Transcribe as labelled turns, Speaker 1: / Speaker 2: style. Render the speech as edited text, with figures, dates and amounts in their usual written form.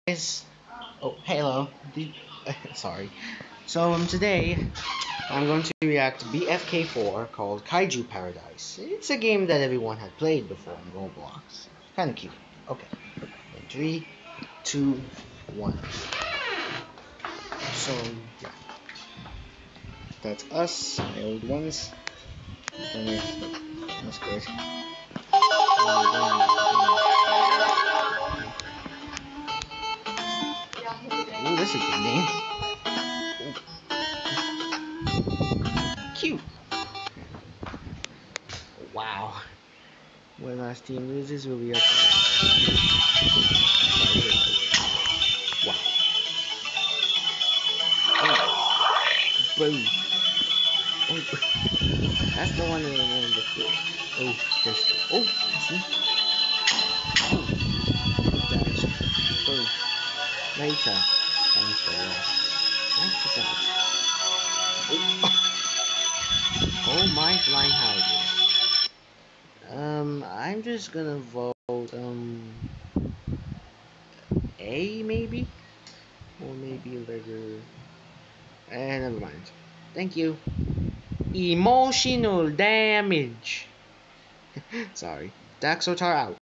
Speaker 1: Guys. Oh, hello. Sorry. So today I'm going to react to BFK4 called Kaiju Paradise. It's a game that everyone had played before on Roblox. Kind of cute. Okay. In three, two, one. So yeah, that's us, my old ones. That's good. Ooh, that's a good name. Cute. Wow. When last team loses, we'll be up. Wow. Oh, boom. Oh, that's the one that I wanted to do. Oh, that's good. Oh, that's me. Oh, dodge. Boom. Later. Thanks for lost. What's that? Oh, oh my flying houses. I'm just gonna vote, A maybe? Or maybe letter. Never mind. Thank you. Emotional damage. Sorry. Daxotar out.